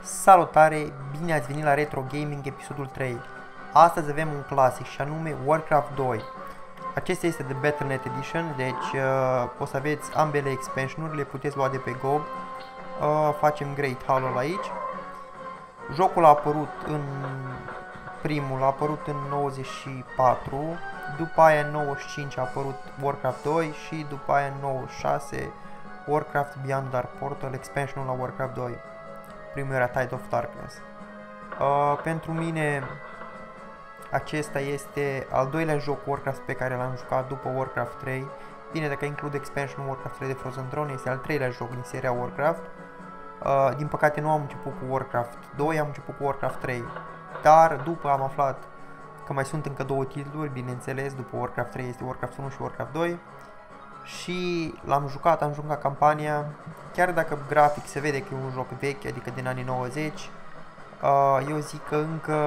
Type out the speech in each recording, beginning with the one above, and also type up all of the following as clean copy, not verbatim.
Salutare, bine ați venit la Retro Gaming episodul 3. Astăzi avem un clasic și anume Warcraft 2. Acesta este de Battle.net Edition, deci o să aveți ambele expansionuri, le puteți lua de pe GOG. Facem Great Hall aici. Jocul a apărut primul a apărut în 94, după aia în 95 a apărut Warcraft 2 și după aia în 96 Warcraft Beyond Dark Portal, expansionul la Warcraft 2. Primul era Tide of Darkness. Pentru mine acesta este al doilea joc Warcraft pe care l-am jucat după Warcraft 3. Bine, dacă includ expansionul Warcraft 3 de Frozen Throne, este al treilea joc din seria Warcraft. Din păcate nu am început cu Warcraft 2, am început cu Warcraft 3. Dar după am aflat că mai sunt încă două titluri, bineînțeles, după Warcraft 3 este Warcraft 1 și Warcraft 2. Și l-am jucat, am jucat campania, chiar dacă grafic se vede că e un joc vechi, adică din anii 90, eu zic că încă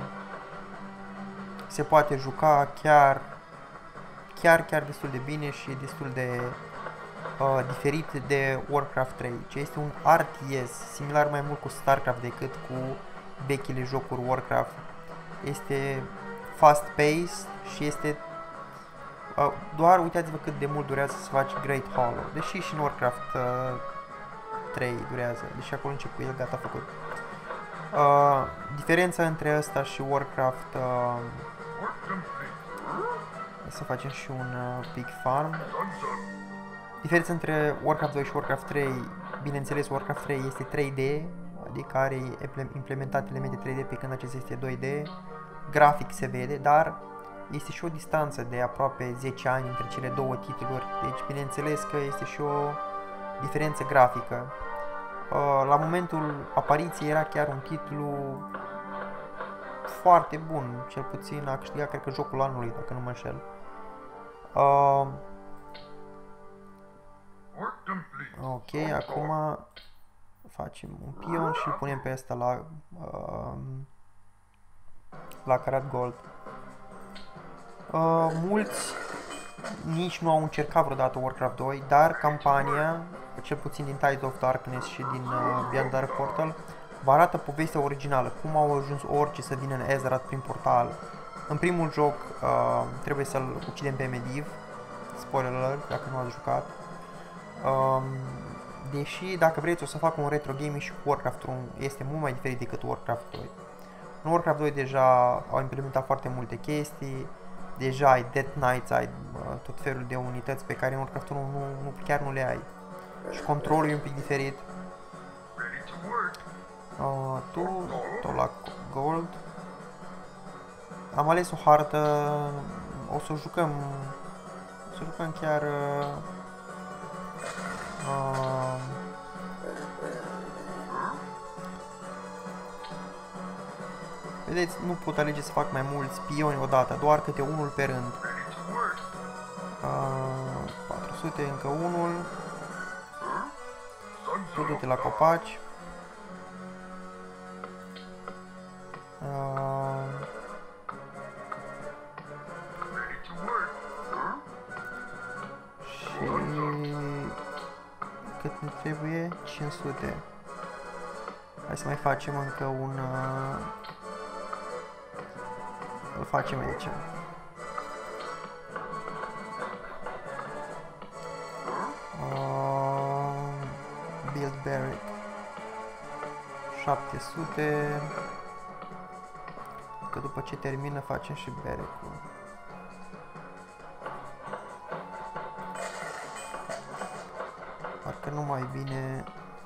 se poate juca chiar destul de bine și e destul de diferit de Warcraft 3, ce este un RTS, similar mai mult cu StarCraft decât cu vechile jocuri Warcraft. Este fast-paced și este doar uitați-vă cât de mult durează să faci Great Hall, deși și în Warcraft 3 durează, deși acolo încep cu el gata făcut. Diferența între ăsta și Warcraft, să facem și un Pig Farm. Diferența între Warcraft 2 și Warcraft 3, bineînțeles Warcraft 3 este 3D, adică are implementat elemente 3D pe când acesta este 2D. Grafic se vede, dar este și o distanță de aproape 10 ani între cele două titluri, deci bineînțeles că este și o diferență grafică. La momentul apariției era chiar un titlu foarte bun, cel puțin a câștigat cred că jocul anului, dacă nu mă înșel. Ok, acum facem un pion și îl punem pe asta la Carat Gold. Mulți nici nu au încercat vreodată Warcraft 2, dar campania, cel puțin din Tide of Darkness și din Beyond Dark Portal, vă arată povestea originală, cum au ajuns orcii să vină în Azeroth prin portal. În primul joc trebuie să-l ucidem pe Medivh, spoiler alert dacă nu ați jucat. Deși, dacă vreți, o să fac un retro gaming și cu Warcraft 1 este mult mai diferit decât Warcraft 2. În Warcraft 2 deja au implementat foarte multe chestii, deja ai Death Knights, ai tot felul de unități pe care în Warcraft 1 chiar nu le ai. Și controlul e un pic diferit. Tot la Gold. Am ales o hartă, o să jucăm chiar vedeți, nu pot alege să fac mai mulți pioni odată, doar câte unul pe rând. 400, încă unul. Tu du-te la copaci. Și cât ne trebuie? 500. Hai să mai facem încă un... îl facem aici. Build Barrack 700. Că după ce termină facem și barrack-ul. Parcă nu mai bine.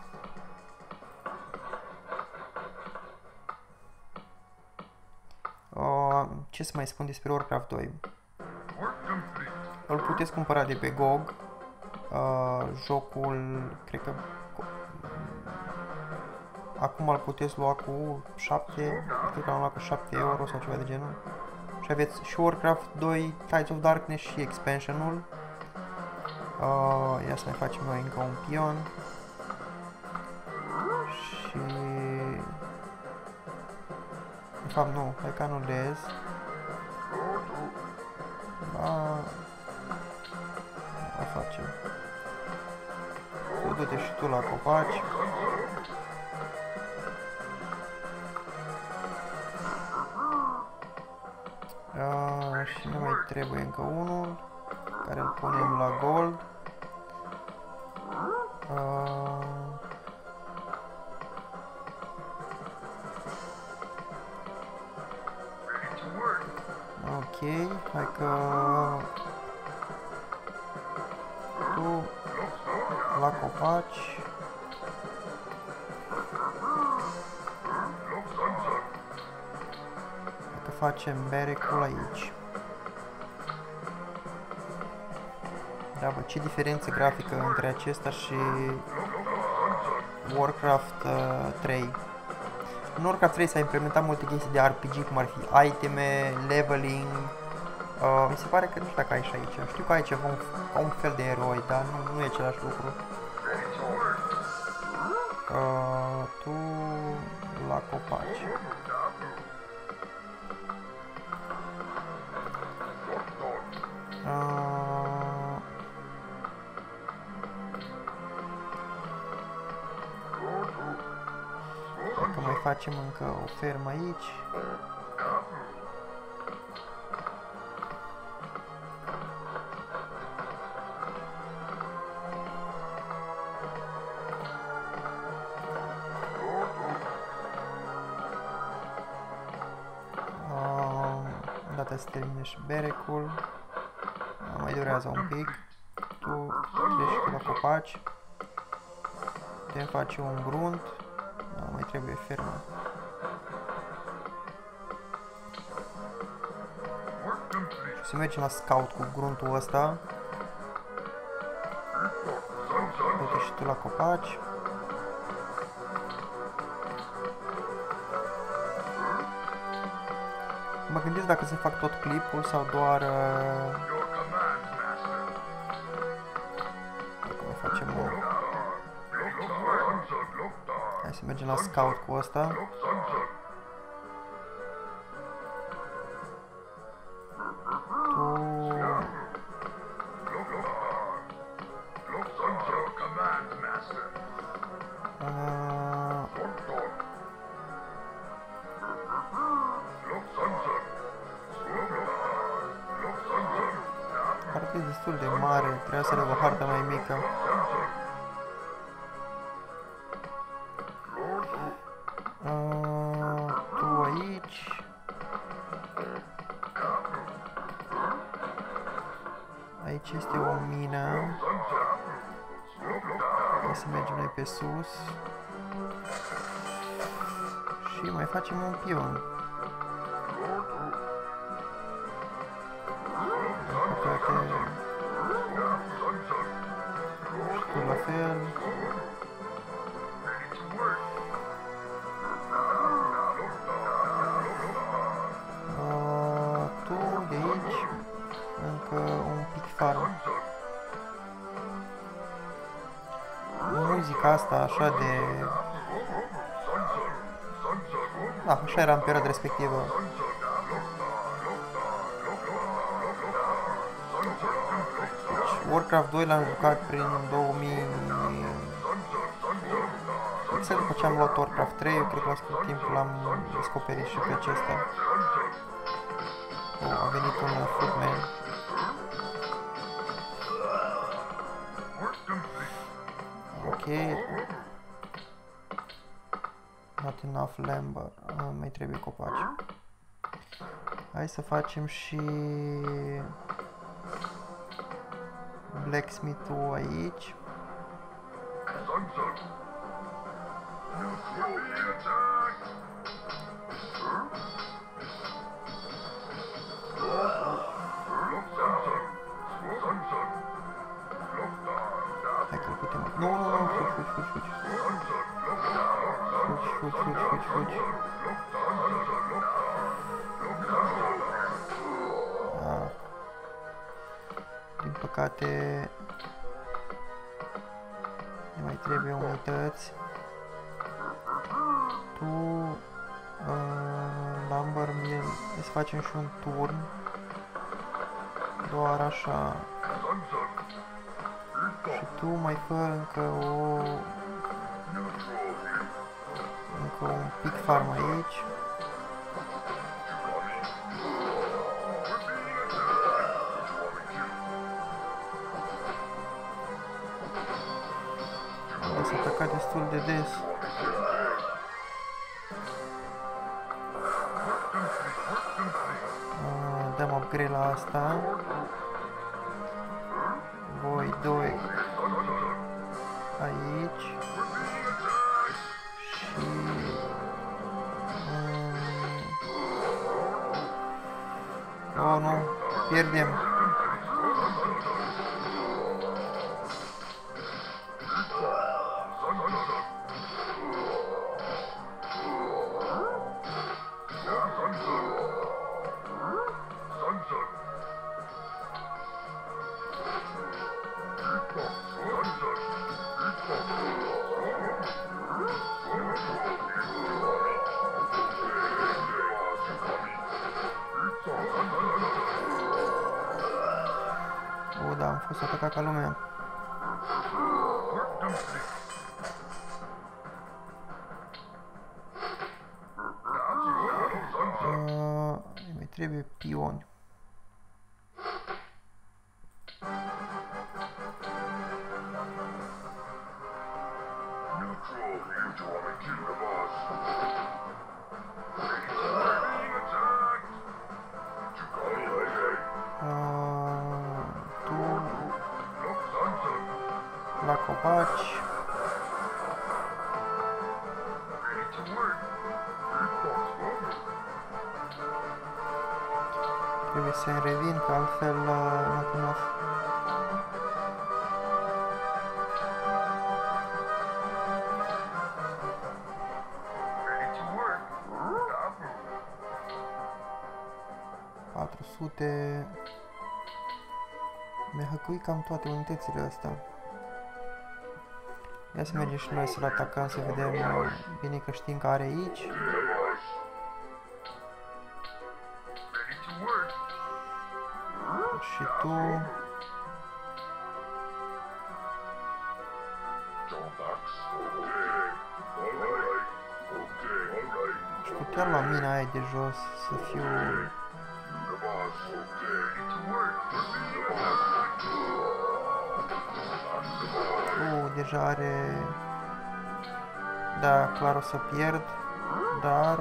Ce să mai spun despre Warcraft 2? Îl puteți cumpăra de pe GOG. Jocul, cred că acum îl puteți lua cu 7, cred că l-am luat cu 7 euro sau ceva de genul. Și aveți și Warcraft 2, Tides of Darkness și expansionul. Ia să mai facem noi încă un pion. Și... de fapt nu, hai că anulez. Facem. Du-te și tu la copaci. Și ne mai trebuie încă unul, care îl punem la gold. Ok, hai că tu la copaci. Hai că facem berecul aici. Da, bă, ce diferență grafică între acesta și Warcraft 3. În Warcraft 3 s-a implementat multe chestii de RPG, cum ar fi iteme, leveling. Mi se pare că nu știu dacă ai și aici. Știu că ai ceva ca un fel de eroi, dar nu e același lucru. Tu la copaci. Dacă mai facem încă o fermă aici. Data să termine și berecul. Mai durează un pic. Tu treci la copaci. Putem face un grunt. Mai trebuie fermă. Și să mergem la scout cu gruntul ăsta. Uite și tu la copaci. Mă gândesc dacă să fac tot clipul sau doar... Dacă mai facem o... Hai să mergem la scout cu ăsta. Harta e destul de mare, trebuie să le o hartă mai mică. Tu aici. Aici este o mină. Hai să mergem noi pe sus. Și mai facem un pion. Și tu la fel. Tu de aici încă un pic farm. Muzica asta așa de... Da, așa era în perioada respectivă. Deci, Warcraft 2 l-am jucat prin 2000... Exact după ce am luat Warcraft 3, eu cred că la scurt timp l-am descoperit și pe acesta. A venit un footman. Ok. Not enough lumber. Mai trebuie copaci. Hai să facem și blacksmith-ul aici. Hai că putem... Nu, fugi. Fugi. Din păcate... ne mai trebuie unități. Tu... lumber mill... să facem și un turn. Doar așa. Și tu mai fă încă un pic farm aici. jucat destul de des. Dăm upgrade la asta. Voi doi aici. Și... oh, nu, pierdem. Da, am fost atacat ca lumea. Mi trebuie pioni. La copaci. Trebuie să-mi revin, că altfel not enough. Mi-a hăcuit cam toate unitățile astea. Ia să mergem și noi să-l atacăm, să vedem. Bine că știm că are aici. Și tu... și putea lua mina aia de jos să fiu... deja are... da, clar o să pierd, dar...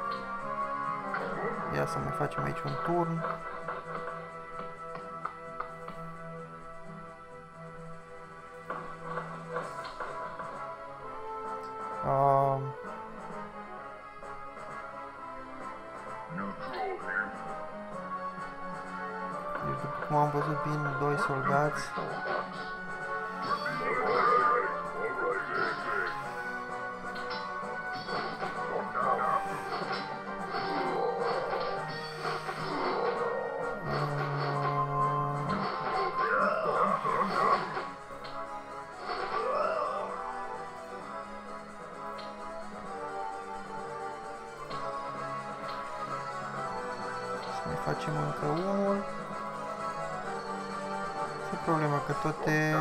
ia să mai facem aici un turn. Deci după cum am văzut, vin doi soldați. Facem încă unul. Ce problema că toate...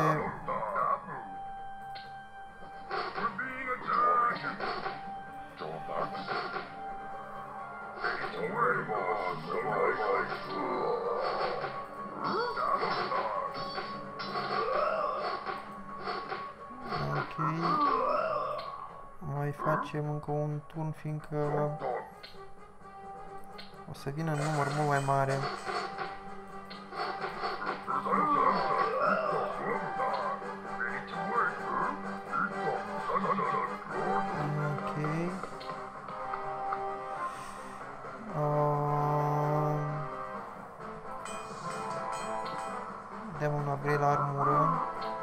ok. Mai facem încă un turn, fiindcă... o să vină în număr mult mai mare. Ok. Dăm un upgrade la armură.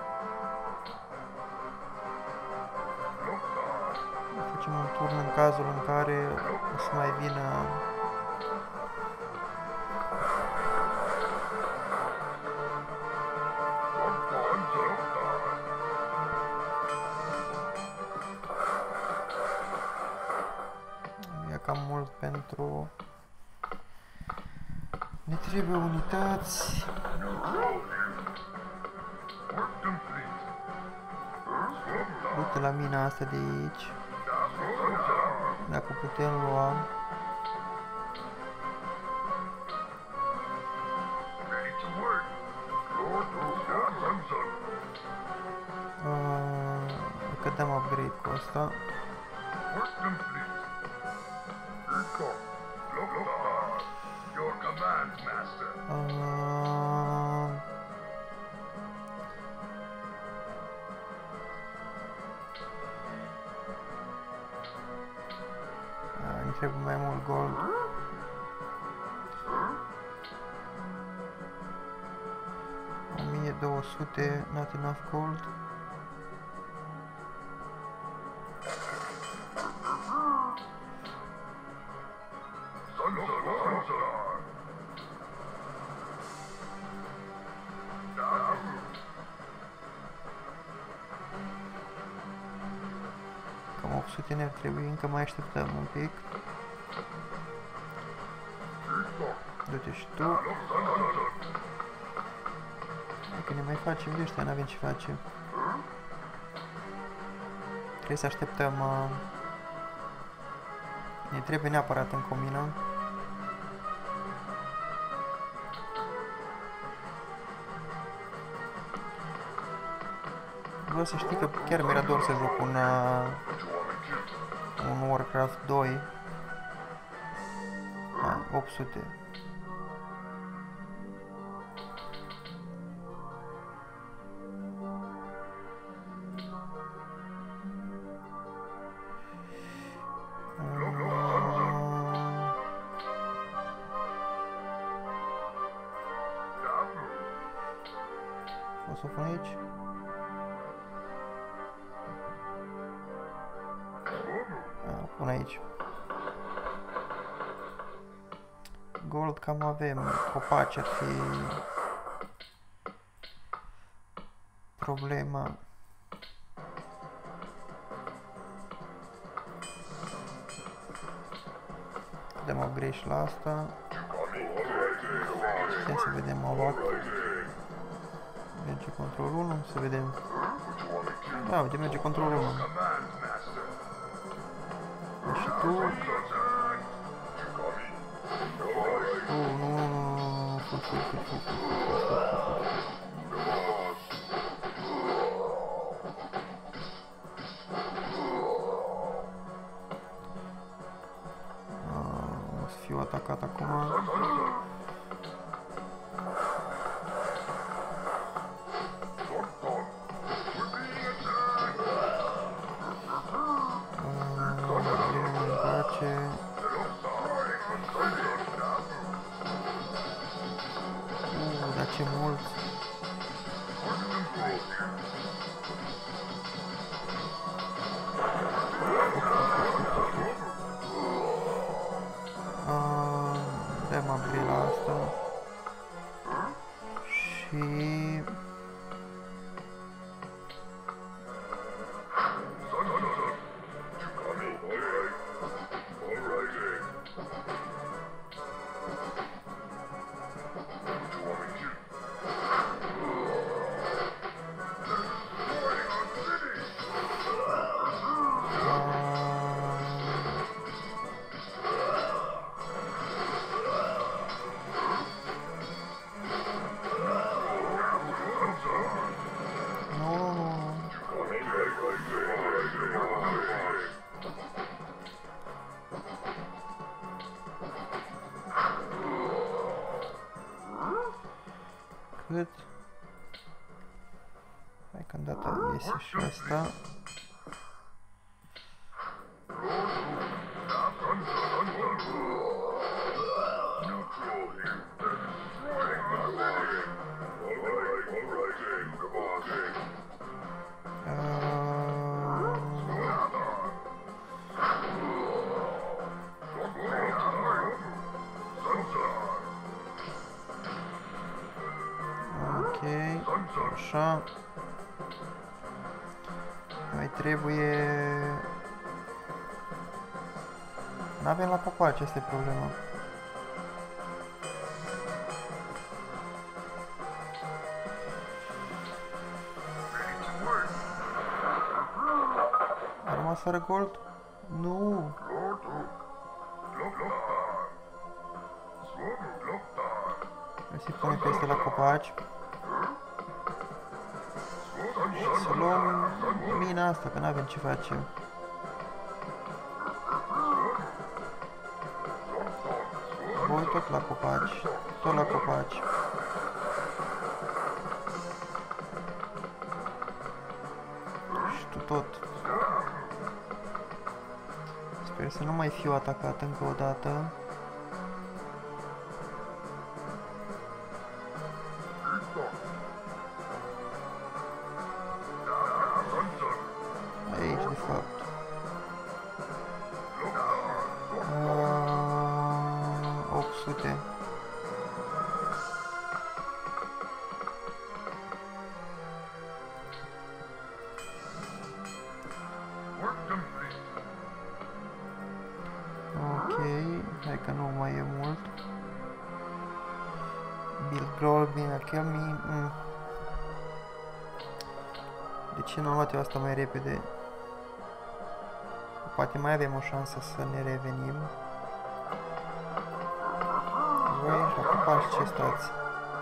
Facem un turn în cazul în care o să mai vină cam mult pentru... ne trebuie unități. Du-te la mina asta de aici. Dacă putem lua. Că dăm upgrade cu asta. Îmi trebuie mai mult gold. $1200, not enough gold. Cam 800 ne-ar trebui, încă mai așteptăm un pic. Du-te și tu. Dacă ne mai facem de ăștia, n-avem ce face. Trebuie să așteptăm... Ne trebuie neapărat încă o mină. Vreau să știi că chiar mi-era dor să joc un Warcraft 2. 800. O să o pun aici. Pun aici. Gold cam avem. Copaci ar fi problema. Dăm upgrade și la asta. Putem să vedem, au luat. Merge control 1, să vedem. Da, uite, merge control 1. Și tu... Nu. O să fiu atacat acum. Dar ce mult! Dăm upgrade la asta. Și... Cât? Hai că îndată iese și asta. Așa. Mai trebuie... N-avem la copaci, asta e problema. A rămas fără gold? Nu! Hai să-i punem peste la copaci. să luăm mina asta, că n-avem ce facem. Voi tot la copaci, tot la copaci. Și tu tot. Sper să nu mai fiu atacat încă o dată. Aici, de fapt. 800. Ok, hai că nu mai e mult. Bill Grolbin, Kill Me. De ce n-am luat eu asta mai repede? Poate mai avem o șansă să ne revenim. Voi la copaci ce stați?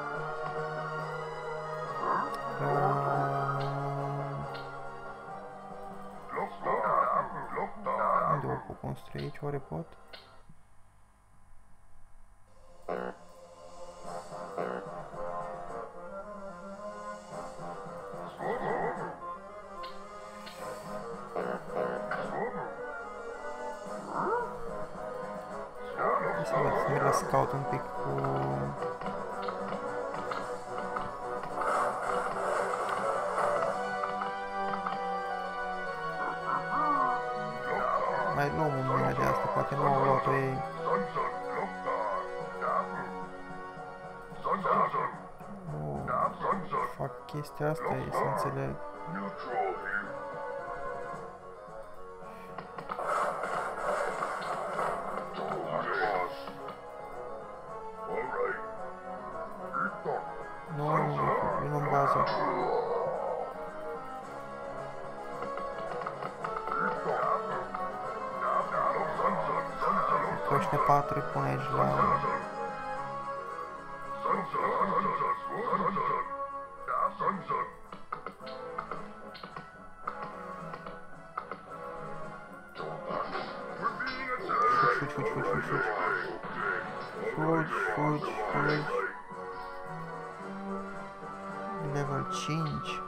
Unde o pot construi aici? Oare pot? Să merg la scout un pic cu... Mai luăm o mină de asta, poate nu au luat-o ei. Fac chestia asta, e să înțeleg. Nu, vin în bază. Că ăștia 4 îi pun aici la... Fugi. Level 5.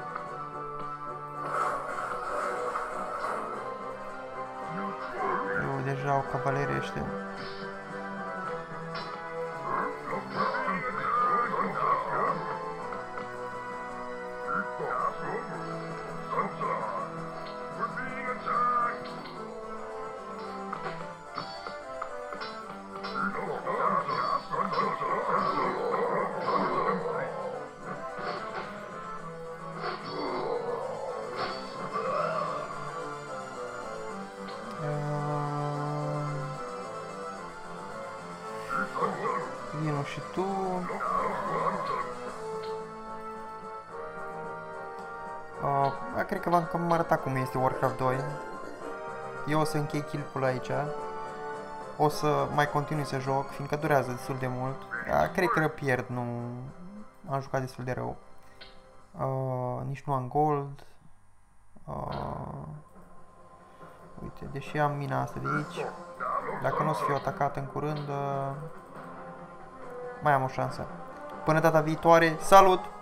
Eu deja au cavalerii ăștia. Vino și tu. Cred că v-am cam arătat cum este Warcraft 2. Eu o să închei clipul aici. O să mai continui să joc, fiindcă durează destul de mult. Cred că pierd, nu... Am jucat destul de rău. Nici nu am gold. Uite, deși am mina asta de aici, dacă nu o să fiu atacat în curând, mai am o șansă. Până data viitoare, salut!